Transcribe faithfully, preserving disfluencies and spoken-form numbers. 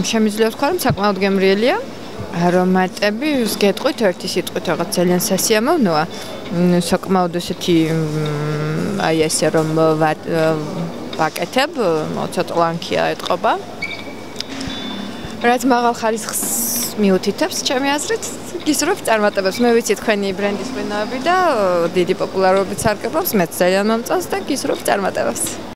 შემიძლია ვთქვა, რომ საკმაოდ გემრიელია. Aromatები გეტყვით ერთი სიტყვით რაღაც ძალიან სასიამოვნოა. საკმაოდ ესეთი აი ესე რომ ვაკეთებ, ცოტა ლანქია ეტყობა. რაც მაღალ ხარისხს მიუთითებს ჩემი აზრით, გისურვებ წარმატებებს. მე ვიცი თქვენი ბრენდის ღვინოები და დიდი პოპულარობით სარგებლობს, მეც ძალიან მომწონს და გისურვებ წარმატებებს.